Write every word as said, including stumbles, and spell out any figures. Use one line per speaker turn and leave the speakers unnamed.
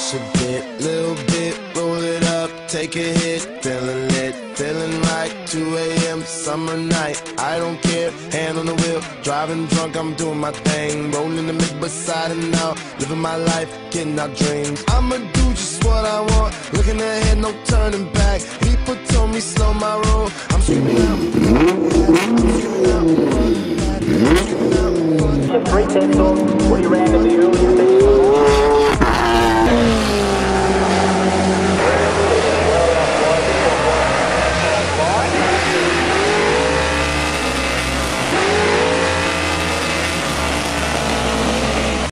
push a bit, little bit, roll it up, take a hit, feeling lit, feeling right, two A M summer night, I don't care, hand on the wheel, driving drunk, I'm doing my thing, rolling the mid beside and now, living my life, getting our dreams. I'ma do just what I want, looking ahead, no turning back. People told me slow my roll, I'm screaming out, I'm screaming out, I'm screaming out.
Three ten, what do you reckon?